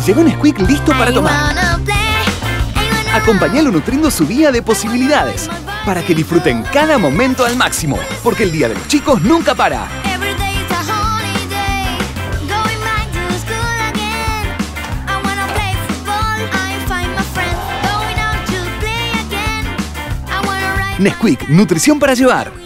Llegó Nesquik listo para tomar. Acompañalo nutriendo su día de posibilidades para que disfruten cada momento al máximo, porque el día de los chicos nunca para. Nesquik, nutrición para llevar.